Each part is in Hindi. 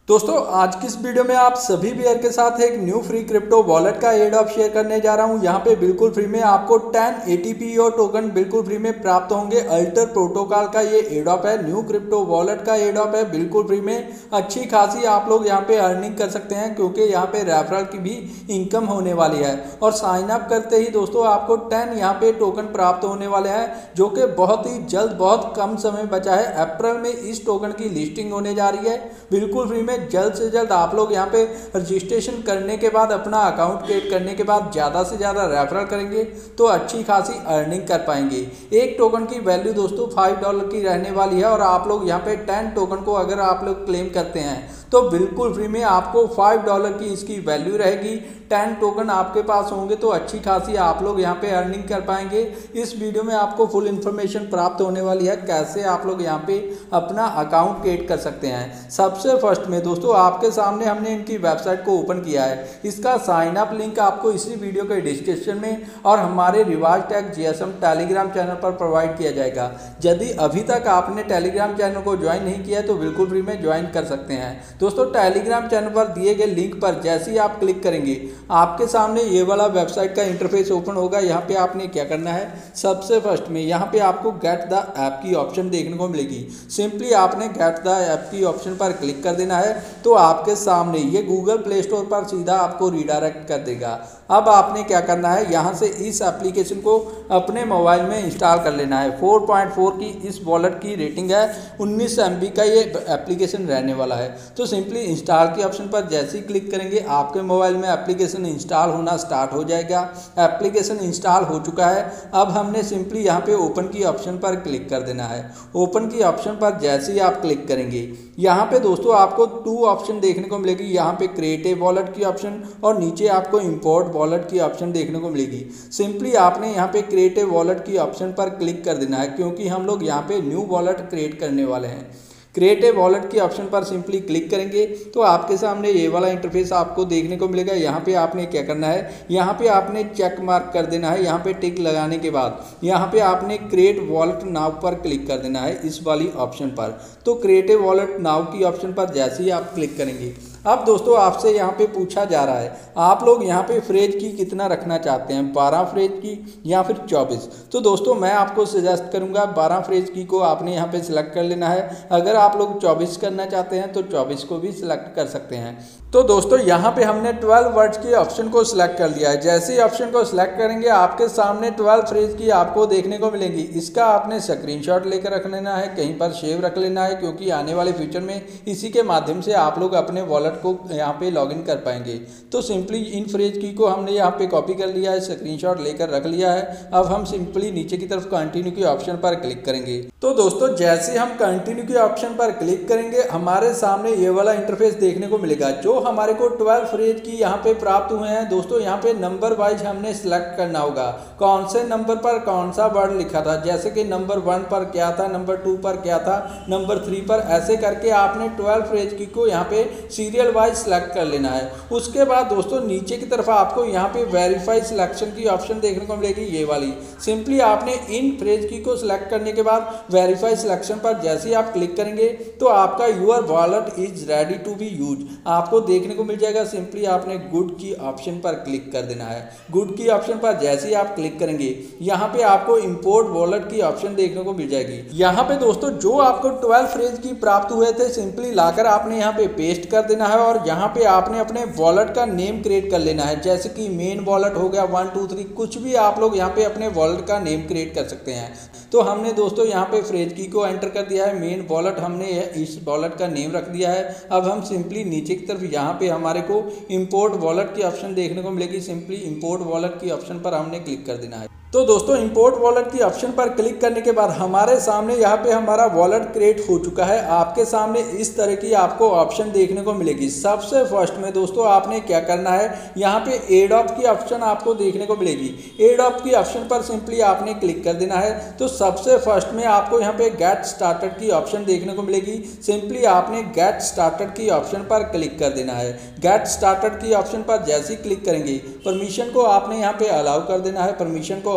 दोस्तों आज की इस वीडियो में आप सभी बेयर के साथ एक न्यू फ्री क्रिप्टो वॉलेट का एड ऑफ शेयर करने जा रहा हूं। यहां पे बिल्कुल फ्री में आपको 10 ATPO टोकन बिल्कुल फ्री में प्राप्त होंगे। अल्टर प्रोटोकॉल का ये एड ऑफ है, न्यू क्रिप्टो वॉलेट का एड ऑफ है, बिल्कुल फ्री में अच्छी खासी आप लोग यहां पे अर्निंग कर सकते हैं क्योंकि यहां पे रेफरल की भी इनकम होने वाली है। और साइन अप करते ही दोस्तों आपको 10 यहाँ पे टोकन प्राप्त होने वाले हैं जो कि बहुत ही जल्द, बहुत कम समय बचा है। अप्रैल में इस टोकन की लिस्टिंग होने जा रही है बिल्कुल फ्री में। जल्द से जल्द आप लोग यहाँ पे रजिस्ट्रेशन करने के बाद, अपना अकाउंट क्रिएट करने के बाद ज़्यादा से ज़्यादा रेफरल करेंगे तो अच्छी खासी अर्निंग कर पाएंगे। एक टोकन की वैल्यू दोस्तों $5 की रहने वाली है और आप लोग यहाँ पे 10 टोकन को अगर आप लोग क्लेम करते हैं तो बिल्कुल फ्री में आपको $5 की इसकी वैल्यू रहेगी। 10 टोकन आपके पास होंगे तो अच्छी खासी आप लोग यहाँ पे अर्निंग कर पाएंगे। इस वीडियो में आपको फुल इन्फॉर्मेशन प्राप्त होने वाली है कैसे आप लोग यहाँ पे अपना अकाउंट क्रिएट कर सकते हैं। सबसे फर्स्ट में दोस्तों आपके सामने हमने इनकी वेबसाइट को ओपन किया है। इसका साइन अप लिंक आपको इसी वीडियो के डिस्क्रिप्शन में और हमारे रिवाज टैग GSM टेलीग्राम चैनल पर प्रोवाइड किया जाएगा। यदि अभी तक आपने टेलीग्राम चैनल को ज्वाइन नहीं किया है तो बिल्कुल फ्री में ज्वाइन कर सकते हैं। दोस्तों टेलीग्राम चैनल पर दिए गए लिंक पर जैसे ही आप क्लिक करेंगे आपके सामने ये वाला वेबसाइट का इंटरफेस ओपन होगा। यहाँ पे आपने क्या करना है, सबसे फर्स्ट में यहाँ पे आपको गेट द ऐप की ऑप्शन देखने को मिलेगी। सिंपली आपने गेट द ऐप की ऑप्शन पर क्लिक कर देना है तो आपके सामने ये गूगल प्ले स्टोर पर सीधा आपको रिडायरेक्ट कर देगा। अब आपने क्या करना है, यहाँ से इस एप्लीकेशन को अपने मोबाइल में इंस्टॉल कर लेना है। 4.4 की इस वॉलेट की रेटिंग है, 19 MB का ये एप्लीकेशन रहने वाला है। तो सिंपली इंस्टॉल के ऑप्शन पर जैसे ही क्लिक करेंगे आपके मोबाइल में एप्लीकेशन इंस्टॉल होना स्टार्ट हो जाएगा। एप्लीकेशन इंस्टॉल हो चुका है। अब हमने सिंपली यहाँ पे ओपन की ऑप्शन पर क्लिक कर देना है। ओपन की ऑप्शन पर जैसे ही आप क्लिक करेंगे यहाँ पे दोस्तों आपको 2 ऑप्शन देखने को मिलेगी। यहाँ पे क्रिएट ए वॉलेट की ऑप्शन और नीचे आपको इंपोर्ट वॉलेट की ऑप्शन देखने को मिलेगी। सिंपली आपने यहाँ पे क्रिएट ए वॉलेट की ऑप्शन पर क्लिक कर देना है क्योंकि हम लोग यहाँ पे न्यू वॉलेट क्रिएट करने वाले हैं। क्रिएट ए वॉलेट की ऑप्शन पर सिंपली क्लिक करेंगे तो आपके सामने ये वाला इंटरफेस आपको देखने को मिलेगा। यहाँ पे आपने क्या करना है, यहाँ पे आपने चेक मार्क कर देना है। यहाँ पे टिक लगाने के बाद यहाँ पे आपने क्रिएट वॉलेट नाउ पर क्लिक कर देना है इस वाली ऑप्शन पर। तो क्रिएट ए वॉलेट नाउ की ऑप्शन पर जैसे ही आप क्लिक करेंगे अब दोस्तों आपसे यहाँ पे पूछा जा रहा है आप लोग यहाँ पे फ्रेज की कितना रखना चाहते हैं, 12 फ्रेज की या फिर 24। तो दोस्तों मैं आपको सजेस्ट करूँगा 12 फ्रेज की को आपने यहाँ पे सिलेक्ट कर लेना है। अगर आप लोग 24 करना चाहते हैं तो 24 को भी सिलेक्ट कर सकते हैं। तो दोस्तों यहाँ पे हमने 12 वर्ड्स के ऑप्शन को सिलेक्ट कर लिया है। जैसे ही ऑप्शन को सिलेक्ट करेंगे आपके सामने 12 फ्रेज की आपको देखने को मिलेंगी। इसका आपने स्क्रीनशॉट लेकर रख लेना है, कहीं पर सेव रख लेना है क्योंकि आने वाले फ्यूचर में इसी के माध्यम से आप लोग अपने वॉलेट को यहाँ पे लॉगिन कर पाएंगे। तो सिंपली इन फ्रेज की को हमने यहाँ पे कॉपी कर लिया है, स्क्रीनशॉट लेकर रख लिया है। अब हम सिंपली नीचे की तरफ कंटिन्यू के ऑप्शन पर क्लिक करेंगे। तो दोस्तों जैसे हम कंटिन्यू के ऑप्शन पर क्लिक करेंगे हमारे सामने ये वाला इंटरफेस देखने को मिलेगा। जो हमारे को 12 फ्रेज की यहाँ पे प्राप्त हुए हैं दोस्तों, यहाँ पे नंबर वाइज हमने सिलेक्ट करना होगा कौन से नंबर पर कौन सा वर्ड लिखा था। जैसे कि नंबर 1 पर क्या था, नंबर 2 पर क्या था, नंबर 3 पर, ऐसे करके आपने 12 फ्रेज की को यहाँ पे सीरियल वाइज सिलेक्ट कर लेना है। उसके बाद दोस्तों नीचे की तरफ आपको यहाँ पे वेरीफाई सिलेक्शन की ऑप्शन देखने को मिलेगी, ये वाली। सिंपली आपने इन फ्रेज की को सिलेक्ट करने के बाद वेरीफाई सिलेक्शन पर जैसे ही आप क्लिक करेंगे तो आपका your wallet is ready to be use आपको देखने को मिल जाएगा। सिंपली आपने गुड की ऑप्शन पर क्लिक कर देना है। गुड की ऑप्शन पर जैसे ही आप क्लिक करेंगे यहाँ पे आपको इंपोर्ट वॉलेट की ऑप्शन देखने को मिल जाएगी। यहाँ पे दोस्तों जो आपको 12 फ्रेज की प्राप्त हुए थे सिंपली लाकर आपने यहाँ पे पेस्ट कर देना है और यहाँ पे आपने अपने वॉलेट का नेम क्रिएट कर लेना है। जैसे कि मेन वॉलेट हो गया, 1 2 3, कुछ भी आप लोग यहाँ पे अपने वॉलेट का नेम क्रिएट कर सकते हैं। तो हमने दोस्तों यहाँ पे फ्रेज की को एंटर कर दिया है, मेन वॉलेट हमने इस वॉलेट का नेम रख दिया है। अब हम सिंपली नीचे की तरफ यहाँ पे हमारे को इंपोर्ट वॉलेट की ऑप्शन देखने को मिलेगी। सिंपली इंपोर्ट वॉलेट की ऑप्शन पर हमने क्लिक कर देना है। तो दोस्तों इंपोर्ट वॉलेट की ऑप्शन पर क्लिक करने के बाद हमारे सामने यहाँ पे हमारा वॉलेट क्रिएट हो चुका है। आपके सामने इस तरह की आपको ऑप्शन देखने को मिलेगी। सबसे फर्स्ट में दोस्तों आपने क्या करना है, यहाँ पे एड ऑफ की ऑप्शन आपको देखने को मिलेगी। एड ऑफ की ऑप्शन पर सिंपली आपने क्लिक कर देना है। तो सबसे फर्स्ट में आपको यहाँ पे गेट स्टार्टेड की ऑप्शन देखने को मिलेगी। सिंपली आपने गेट स्टार्टेड की ऑप्शन पर क्लिक कर देना है। गेट स्टार्टेड की ऑप्शन पर जैसे ही क्लिक करेंगे परमिशन को आपने यहाँ पे अलाउ कर देना है। परमिशन को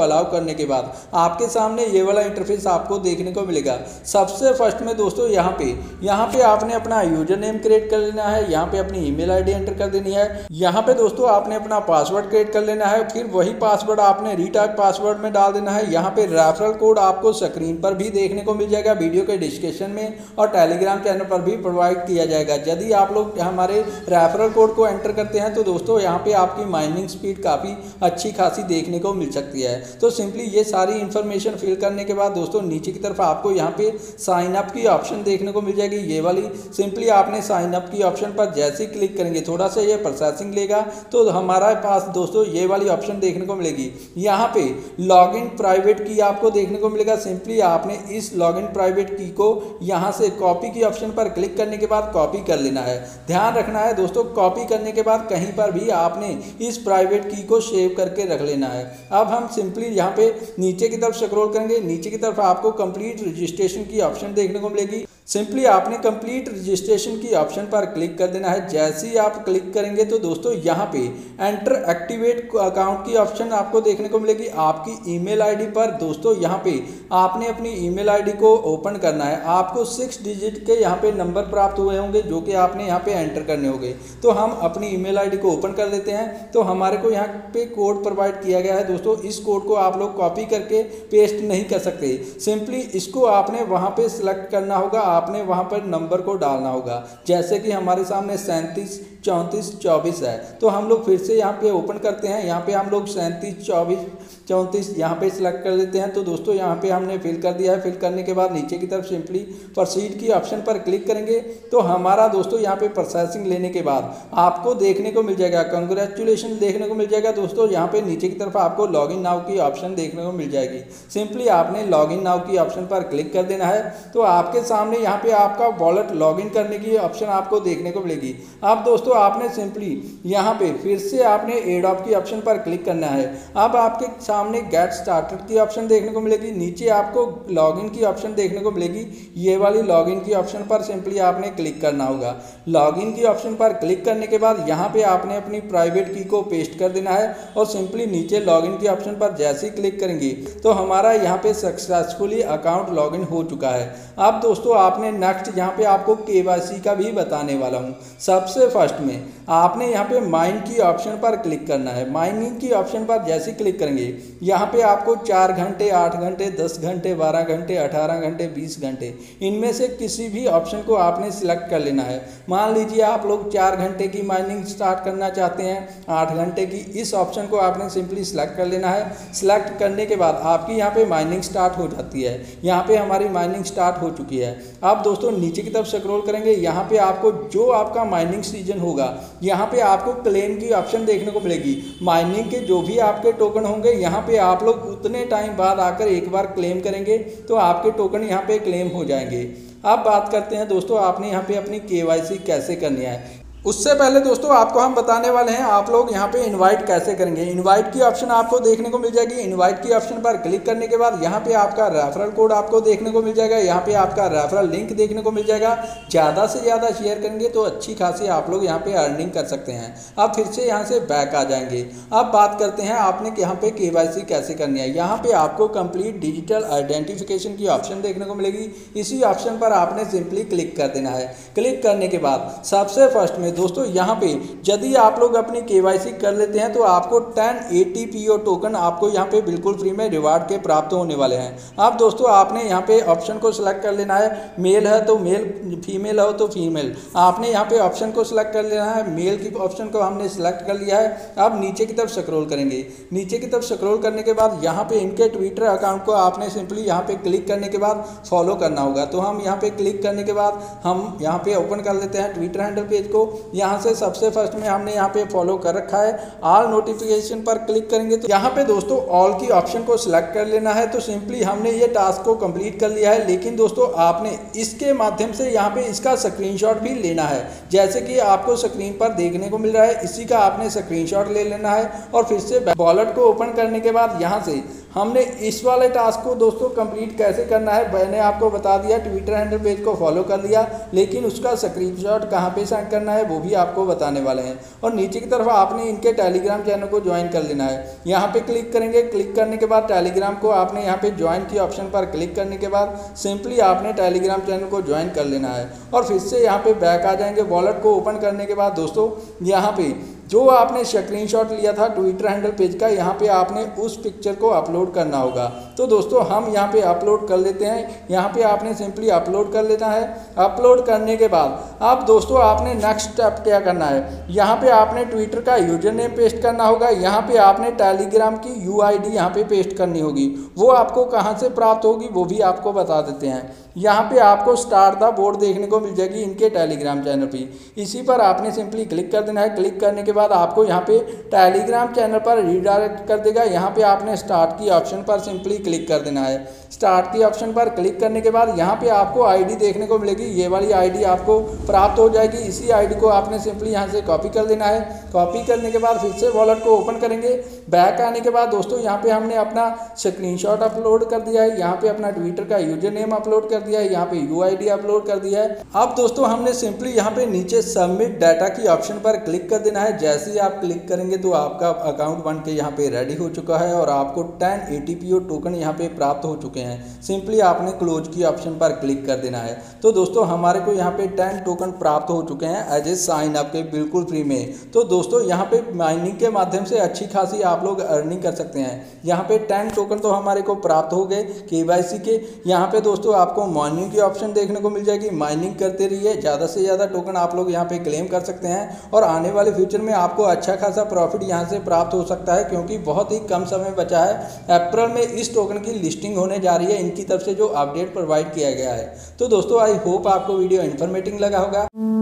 अलाउ करने के बाद आपके सामने ये वाला इंटरफेस आपको देखने को मिलेगा। सबसे फर्स्ट में दोस्तों यहाँ पे आपने अपना यूजर नेम क्रिएट कर लेना है, यहाँ पे अपनी ईमेल आईडी एंटर कर देनी है, यहाँ पे दोस्तों आपने अपना पासवर्ड क्रिएट कर लेना है, फिर वही पासवर्ड आपने रीटाइप पासवर्ड में डाल देना है। यहाँ पे रेफरल कोड आपको स्क्रीन पर भी देखने को मिल जाएगा, वीडियो के डिस्क्रिप्शन में और टेलीग्राम चैनल पर भी प्रोवाइड किया जाएगा। यदि आप लोग हमारे रेफरल कोड को एंटर करते हैं तो दोस्तों यहाँ पे आपकी माइनिंग स्पीड काफ़ी अच्छी खासी देखने को मिल सकती है। तो सिंपली ये सारी इन्फॉर्मेशन फिल करने के बाद दोस्तों नीचे की तरफ आपको यहाँ पे साइन अप की ऑप्शन देखने को मिल जाएगी, ये वाली। सिंपली आपने साइन अप की ऑप्शन पर जैसे ही क्लिक करेंगे, थोड़ा सा ये प्रोसेसिंग लेगा तो हमारे पास दोस्तों ये वाली ऑप्शन देखने को मिलेगी। यहाँ पे लॉगिन प्राइवेट की आपको देखने को मिलेगा। सिंपली आपने इस लॉगिन प्राइवेट की को यहाँ से कॉपी की ऑप्शन पर क्लिक करने के बाद कॉपी कर लेना है। ध्यान रखना है दोस्तों, कॉपी करने के बाद कहीं पर भी आपने इस प्राइवेट की को सेव करके रख लेना है। अब हम सिंपली यहाँ पे नीचे की तरफ स्क्रॉल करेंगे, नीचे की तरफ आपको कंप्लीट रजिस्ट्रेशन की ऑप्शन देखने को मिलेगी। सिंपली आपने कंप्लीट रजिस्ट्रेशन की ऑप्शन पर क्लिक कर देना है। जैसे ही आप क्लिक करेंगे तो दोस्तों यहाँ पे एंटर एक्टिवेट अकाउंट की ऑप्शन आपको देखने को मिलेगी। आपकी ईमेल आईडी पर दोस्तों यहाँ पे आपने अपनी ईमेल आईडी को ओपन करना है। आपको 6 डिजिट के यहाँ पे नंबर प्राप्त हुए होंगे जो कि आपने यहाँ पे एंटर करने होंगे। तो हम अपनी ईमेल आईडी को ओपन कर लेते हैं। तो हमारे को यहाँ पे कोड प्रोवाइड किया गया है दोस्तों, इस कोड को आप लोग कॉपी करके पेस्ट नहीं कर सकते। सिंपली इसको आपने वहाँ पे सिलेक्ट करना होगा, आपने वहां पर नंबर को डालना होगा। जैसे कि हमारे सामने 37 34 24 है, तो हम लोग फिर से यहाँ पे ओपन करते हैं। यहाँ पे हम लोग 37 24 34 यहाँ पे सिलेक्ट कर लेते हैं। तो दोस्तों यहाँ पे हमने फिल कर दिया है। फिल करने के बाद नीचे की तरफ सिंपली प्रोसीड की ऑप्शन पर क्लिक करेंगे तो हमारा दोस्तों यहाँ पे प्रोसेसिंग लेने के बाद आपको देखने को मिल जाएगा, कंग्रेचुलेशन देखने को मिल जाएगा। दोस्तों यहाँ पे नीचे की तरफ आपको लॉगिन नाउ की ऑप्शन देखने को मिल जाएगी। सिंपली आपने लॉगिन नाउ की ऑप्शन पर क्लिक कर देना है। तो आपके सामने यहाँ पे आपका वॉलेट लॉगिन करने की ऑप्शन आपको देखने को मिलेगी। अब दोस्तों आपने सिंपली यहाँ पे फिर से आपने एडॉप की ऑप्शन पर क्लिक करना है। अब आपके सामने गेट स्टार्टेड की ऑप्शन देखने को मिलेगी, नीचे आपको लॉगिन की ऑप्शन देखने को मिलेगी। ये वाली लॉगिन की ऑप्शन पर सिंपली आपने क्लिक करना होगा। लॉगिन की ऑप्शन पर क्लिक करने के बाद यहाँ पे आपने अपनी प्राइवेट की को पेस्ट कर देना है और सिंपली नीचे लॉगिन की ऑप्शन पर जैसे ही क्लिक करेंगे तो हमारा यहाँ पे सक्सेसफुली अकाउंट लॉगिन हो चुका है। अब दोस्तों आपने नेक्स्ट यहाँ पे आपको KYC का भी बताने वाला हूँ। सबसे फर्स्ट में आपने यहाँ पे माइन की ऑप्शन पर क्लिक करना है। माइनिंग की ऑप्शन पर जैसे ही क्लिक करेंगे यहाँ पे आपको 4 घंटे 8 घंटे 10 घंटे 12 घंटे 18 घंटे 20 घंटे इनमें से किसी भी ऑप्शन को आपने सिलेक्ट कर लेना है। मान लीजिए आप लोग 4 घंटे की माइनिंग स्टार्ट करना चाहते हैं, 8 घंटे की, इस ऑप्शन को आपने सिंपली सिलेक्ट कर लेना है। सिलेक्ट करने के बाद आपकी यहाँ पे माइनिंग स्टार्ट हो जाती है। यहाँ पे हमारी माइनिंग स्टार्ट हो चुकी है। अब दोस्तों नीचे की तरफ स्क्रॉल करेंगे, यहाँ पे आपको जो आपका माइनिंग सीजन होगा यहाँ पे आपको क्लेम की ऑप्शन देखने को मिलेगी। माइनिंग के जो भी आपके टोकन होंगे यहाँ पे आप लोग उतने टाइम बाद आकर एक बार क्लेम करेंगे तो आपके टोकन यहाँ पे क्लेम हो जाएंगे। अब बात करते हैं दोस्तों आपने यहाँ पे अपनी KYC कैसे करनी है। उससे पहले दोस्तों आपको हम बताने वाले हैं आप लोग यहाँ पे इनवाइट कैसे करेंगे। इनवाइट की ऑप्शन आपको देखने को मिल जाएगी। इनवाइट की ऑप्शन पर क्लिक करने के बाद यहाँ पे आपका रेफरल कोड आपको देखने को मिल जाएगा, यहाँ पे आपका रेफरल लिंक देखने को मिल जाएगा। ज़्यादा से ज़्यादा शेयर करेंगे तो अच्छी खासी आप लोग यहाँ पे अर्निंग कर सकते हैं। अब फिर से यहाँ से बैक आ जाएंगे। अब बात करते हैं आपने यहाँ पे KYC कैसे करनी है। यहाँ पे आपको कंप्लीट डिजिटल आइडेंटिफिकेशन की ऑप्शन देखने को मिलेगी। इसी ऑप्शन पर आपने सिंपली क्लिक कर देना है। क्लिक करने के बाद सबसे फर्स्ट में दोस्तों यहाँ पे यदि आप लोग अपनी KYC कर लेते हैं तो आपको 10 ATPO टोकन आपको यहाँ पे बिल्कुल फ्री में रिवार्ड के प्राप्त होने वाले हैं। अब दोस्तों आपने यहाँ पे ऑप्शन को सिलेक्ट कर लेना है। मेल है तो मेल, फीमेल हो तो फीमेल। आपने यहाँ पे ऑप्शन को सिलेक्ट कर लेना है। मेल की ऑप्शन को हमने सिलेक्ट कर लिया है। अब नीचे की तरफ स्क्रॉल करेंगे। नीचे की तरफ स्क्रॉल करने के बाद यहाँ पे इनके ट्विटर अकाउंट को आपने सिंपली यहाँ पे क्लिक करने के बाद फॉलो करना होगा। तो हम यहाँ पे क्लिक करने के बाद हम यहाँ पे ओपन कर लेते हैं ट्विटर हैंडल पेज को। यहाँ से सबसे फर्स्ट में हमने यहाँ पे फॉलो कर रखा है। ऑल नोटिफिकेशन पर क्लिक करेंगे तो यहाँ पे दोस्तों ऑल की ऑप्शन को सिलेक्ट कर लेना है। तो सिंपली हमने ये टास्क को कंप्लीट कर लिया है, लेकिन दोस्तों आपने इसके माध्यम से यहाँ पे इसका स्क्रीनशॉट भी लेना है। जैसे कि आपको स्क्रीन पर देखने को मिल रहा है, इसी का आपने स्क्रीनशॉट ले लेना है और फिर से वॉलेट को ओपन करने के बाद यहाँ से हमने इस वाले टास्क को दोस्तों कंप्लीट कैसे करना है मैंने आपको बता दिया। ट्विटर हैंडल पेज को फॉलो कर लिया, लेकिन उसका स्क्रीनशॉट कहाँ पे सेंड करना है वो भी आपको बताने वाले हैं। और नीचे की तरफ आपने इनके टेलीग्राम चैनल को ज्वाइन कर लेना है। यहाँ पे क्लिक करेंगे, क्लिक करने के बाद टेलीग्राम को आपने यहाँ पे ज्वाइन की ऑप्शन पर क्लिक करने के बाद सिंपली आपने टेलीग्राम चैनल को ज्वाइन कर लेना है और फिर से यहाँ पे बैक आ जाएंगे। वॉलेट को ओपन करने के बाद दोस्तों यहाँ पे जो आपने स्क्रीनशॉट लिया था ट्विटर हैंडल पेज का, यहाँ पे आपने उस पिक्चर को अपलोड करना होगा। तो दोस्तों हम यहाँ पे अपलोड कर लेते हैं। यहाँ पे आपने सिंपली अपलोड कर लेना है। अपलोड करने के बाद अब दोस्तों आपने नेक्स्ट स्टेप क्या करना है, यहाँ पे आपने ट्विटर का यूजर नेम पेस्ट करना होगा। यहाँ पे आपने टेलीग्राम की UID यहाँ पे पेस्ट करनी होगी। वो आपको कहाँ से प्राप्त होगी वो भी आपको बता देते हैं। यहाँ पे आपको स्टार्ट द बोर्ड देखने को मिल जाएगी इनके टेलीग्राम चैनल पे। इसी पर आपने सिंपली क्लिक कर देना है। क्लिक करने के बाद आपको यहाँ पे टेलीग्राम चैनल पर रीडायरेक्ट कर देगा। यहाँ पे आपने स्टार्ट की ऑप्शन पर सिंपली क्लिक कर देना है। स्टार्ट की ऑप्शन पर क्लिक करने के बाद यहाँ पे आपको ID देखने को मिलेगी। ये वाली ID आपको प्राप्त हो जाएगी। इसी ID को आपने सिंपली यहाँ से कॉपी कर देना है। कॉपी करने के बाद फिर से वॉलेट को ओपन करेंगे। बैक आने के बाद दोस्तों यहाँ पे हमने अपना स्क्रीनशॉट अपलोड कर दिया है। यहाँ पे अपना ट्विटर का यूजर नेम अपलोड कर दिया है। यहाँ पे UID अपलोड कर दिया है। अब दोस्तों हमने सिंपली यहाँ पे नीचे सबमिट डाटा की ऑप्शन पर क्लिक कर देना है। जैसे ही आप क्लिक करेंगे तो आपका अकाउंट बन के यहाँ पे रेडी हो चुका है और आपको 10 ATPO टोकन यहाँ पे प्राप्त हो चुके हैं। सिंपली आपने क्लोज की ऑप्शन पर क्लिक कर देना है। तो दोस्तों हमारे को यहाँ पे 10 टोकन प्राप्त हो चुके हैं एज ए साइन अप के बिल्कुल फ्री में। तो दोस्तों यहाँ पे माइनिंग के माध्यम से अच्छी खासी आप लोग अर्निंग कर सकते हैं। यहाँ पे 10 टोकन तो हमारे को प्राप्त हो गए KYC के। यहाँ पे दोस्तों आपको माइनिंग की ऑप्शन देखने को मिल जाएगी। माइनिंग करते रहिए, ज़्यादा से ज़्यादा टोकन आप लोग यहाँ पे क्लेम कर सकते हैं और आने वाले फ्यूचर में आपको अच्छा खासा प्रॉफिट यहाँ से प्राप्त हो सकता है, क्योंकि बहुत ही कम समय बचा है। अप्रैल में इस टोकन की लिस्टिंग होने जा रही है इनकी तरफ से जो अपडेट प्रोवाइड किया गया है। तो दोस्तों आई होप आपको वीडियो इन्फॉर्मेटिव लगा होगा।